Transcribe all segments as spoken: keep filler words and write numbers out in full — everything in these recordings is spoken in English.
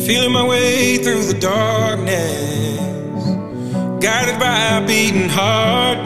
Feeling my way through the darkness, guided by a beating heart.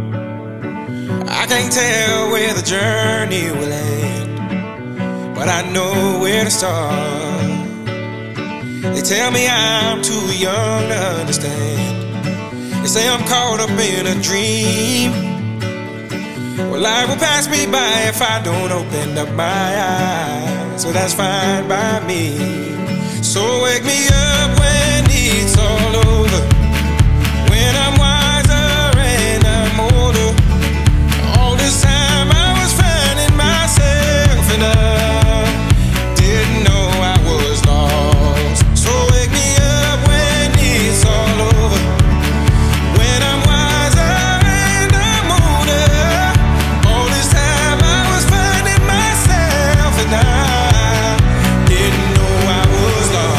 I can't tell where the journey will end, but I know where to start. They tell me I'm too young to understand. They say I'm caught up in a dream. Well, life will pass me by if I don't open up my eyes, so that's fine by me. So wake me up when it's all over, when I'm wiser and I'm older. All this time I was finding myself and I didn't know I was lost. So wake me up when it's all over, when I'm wiser and I'm older. All this time I was finding myself and I didn't know I was lost.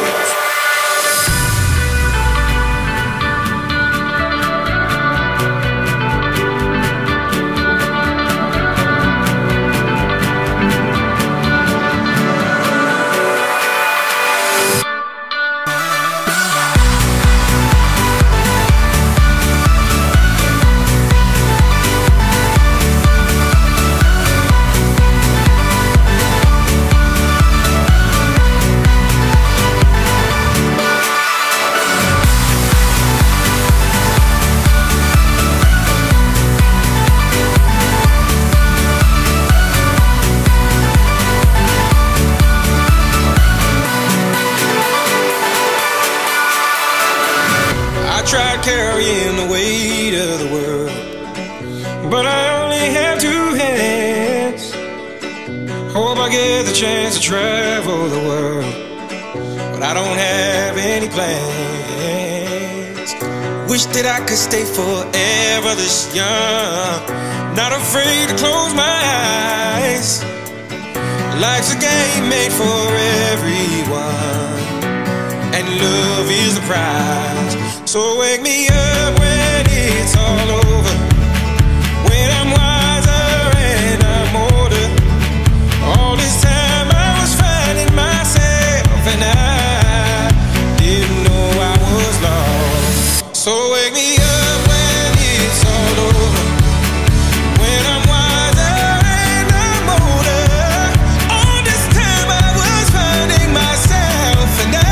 Tried carrying the weight of the world, but I only have two hands. Hope I get the chance to travel the world, but I don't have any plans. Wish that I could stay forever this young, not afraid to close my eyes. Life's a game made for everyone, and love is the prize. So wake me up when it's all over, when I'm wiser and I'm older. All this time I was finding myself and I didn't know I was lost. So wake me up when it's all over, when I'm wiser and I'm older. All this time I was finding myself and I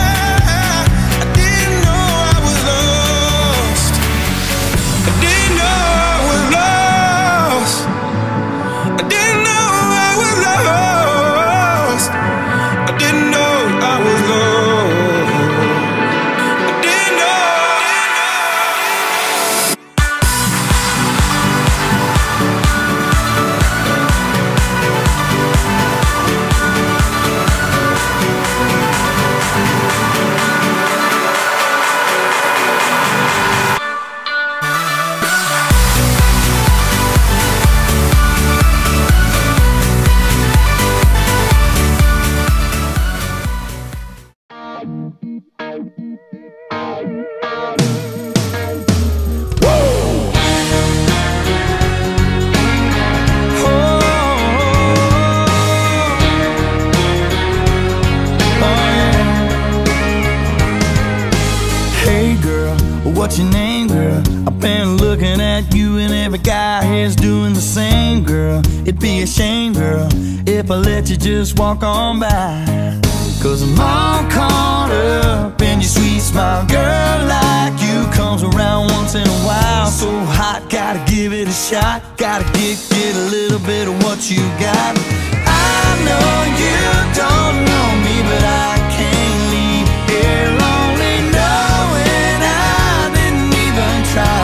what's your name, girl? I've been looking at you and every guy here's doing the same, girl. It'd be a shame, girl, if I let you just walk on by. Cause I'm all caught up in your sweet smile. Girl like you comes around once in a while. So hot, gotta give it a shot. Gotta get, get a little bit of what you got. I know you don't know me, but I can't leave here lonely knowing I didn't even try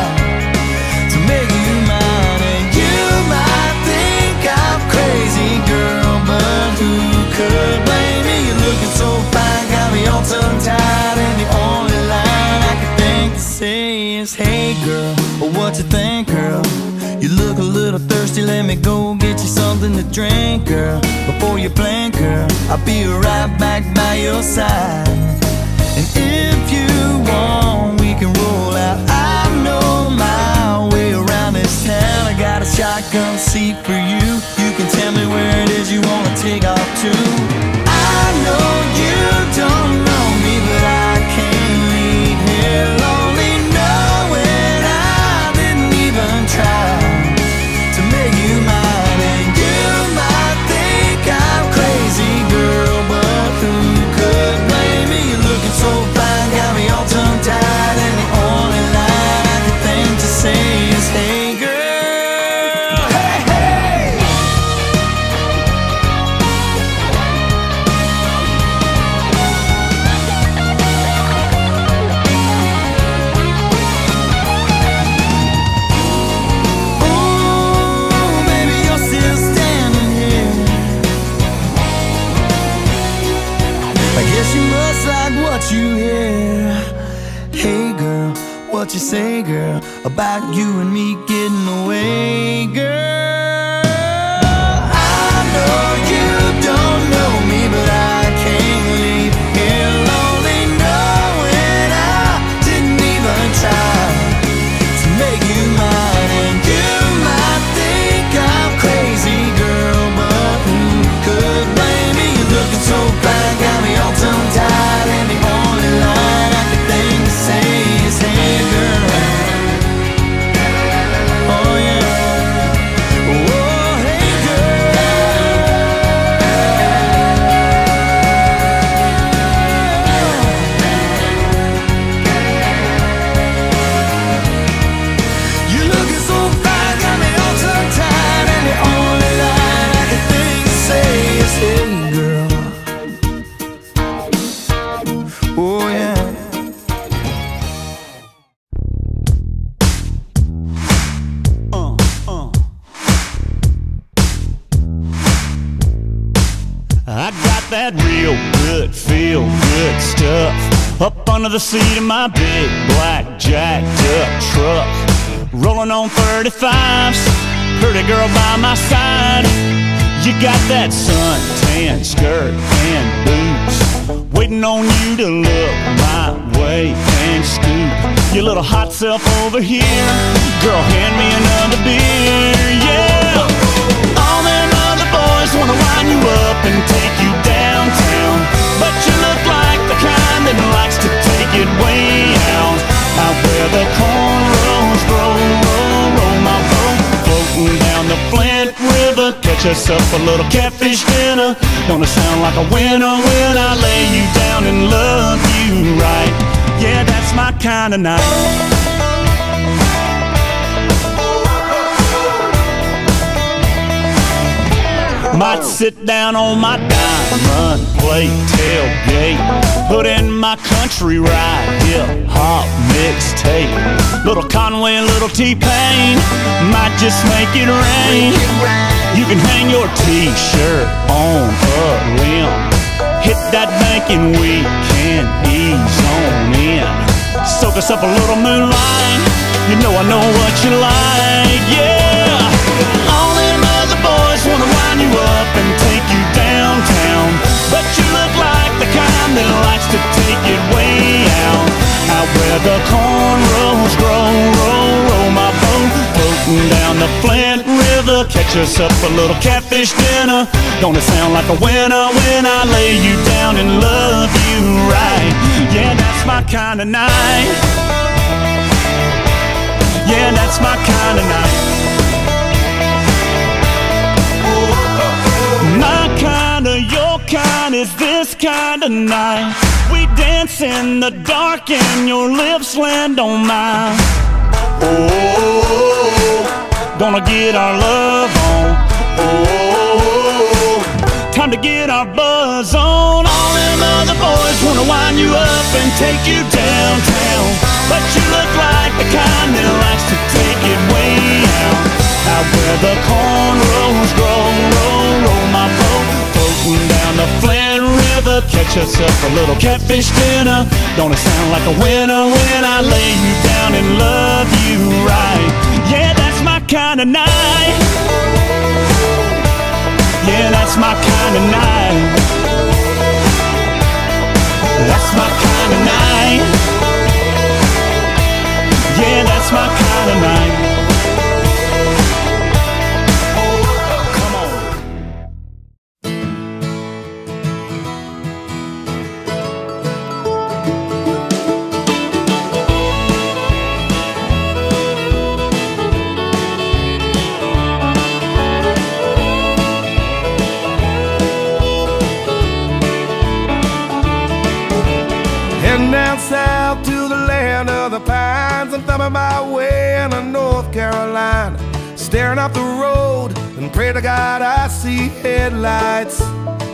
to make you mine. And you might think I'm crazy, girl, but who could blame me? You're looking so fine, got me all tongue-tied, and the only line I can think to say is, hey girl, what you think, girl? You look a little thirsty, let me go get you something to drink, girl. Before you blink, girl, I'll be right back by your side. And if you want, we can roll out. I know my way around this town. I got a shotgun seat for you. You can tell me where it is you wanna take off to. I know you don't know say, girl, about you and me getting away, girl. I know you don't know me, but I can't leave here lonely, knowing I didn't even try to make you mine. And you might think I'm crazy, girl, but who could blame me? You're looking so fine, got me all tongue-tied, and the only line I could think to say is, hey, girl. Oh, yeah. Oh, hey, you're looking so fine, got me all tongue-tied, and the only line I could think to say is, hey, girl. Oh, yeah. Uh, uh. I got that real good, feel good stuff up under the seat of my big black jacked up truck, rolling on thirty-fives, pretty girl by my side. You got that suntan skirt and boots, waiting on you to look my way and scoop your little hot self over here. Girl, hand me another beer, yeah. All them other boys wanna line you up and take you downtown, but you look like the kind that likes to take it way out, out where the cornrows grow, roll, roll my boat, floating down the Flint River. Catch us up a little catfish dinner. Gonna sound like a winner when I lay you down and love you right. Yeah, that's my kind of night. Might sit down on my diamond plate tailgate, put in my country ride, hip hop mixtape. Little Conway and little T-Pain might just make it rain. You can hang your t-shirt on a limb, hit that bank and we can ease on in. Soak us up a little moonlight, you know I know what you like, yeah. All them other boys wanna wind you up and take you downtown, but you look like the kind that likes to take it way out, out where the cornrows grow, roll, roll my boat, floating down the Flint River. Catch us up a little catfish dinner. Gonna sound like a winner when I lay you down and love you right. Yeah, that's my kind of night. Yeah, that's my kind of night. My kind of, your kind is this kind of night. We dance in the dark and your lips land on mine. Oh, gonna get our love on. Oh, time to get our buzz on. All them other boys wanna wind you up and take you downtown, but you look like the kind that likes to take it way out, out where the cornrows grow, roll, roll my boat, floating down the Flint River. Catch us up a little catfish dinner. Gonna sound like a winner when I lay you down and love you right. Yeah, that's my kind of night. Yeah, that's my kind of night. That's my kind of night. Yeah, that's my kind of night. Down south to the land of the pines, I'm thumbing my way into North Carolina, staring off the road and pray to God I see headlights.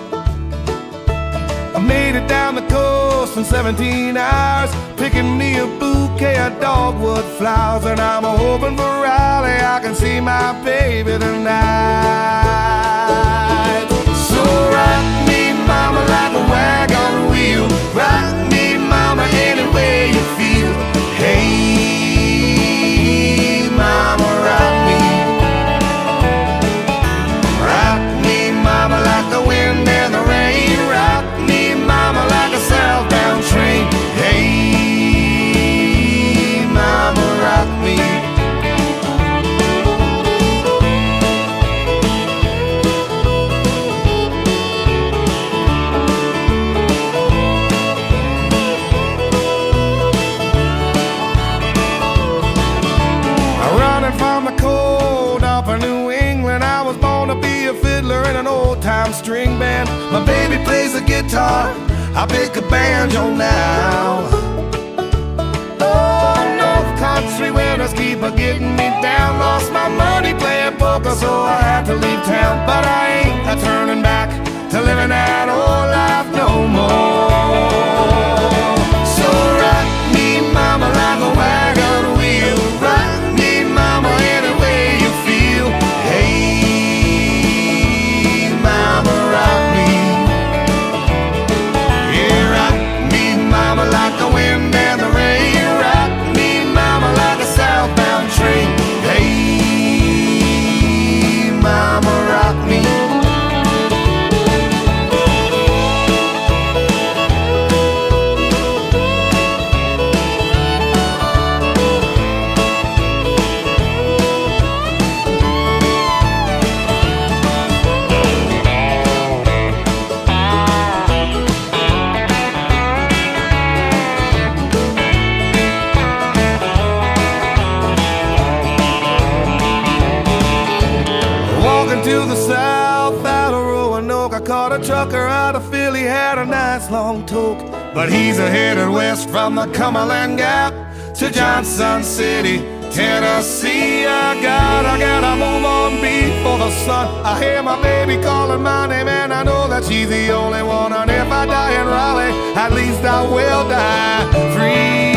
I made it down the coast in seventeen hours, picking me a bouquet of dogwood flowers, and I'm hoping for Raleigh I can see my baby tonight. So rock me, mama, like a wagon wheel. Rock me, mama, any way you feel. Hey, the cold up in New England. I was born to be a fiddler in an old-time string band. My baby plays the guitar, I pick a banjo now. Oh, North Country winters keep a getting me down. Lost my money playing poker, so I had to leave town. But I ain't a turning back to living that old life no more. So rock me, mama, like a wagon wheel. Rock me, mama, any way you feel. Hey, mama, rock me. Yeah, rock me, mama, like the wind and the rain. Rock me, mama, like a southbound train. Hey, mama, rock me. To the south out of Roanoke, I caught a trucker out of Philly, had a nice long toke. But he's a headed west from the Cumberland Gap to Johnson City, Tennessee. I got, I gotta move on before the sun. I hear my baby calling my name, and I know that she's the only one. And if I die in Raleigh, at least I will die free.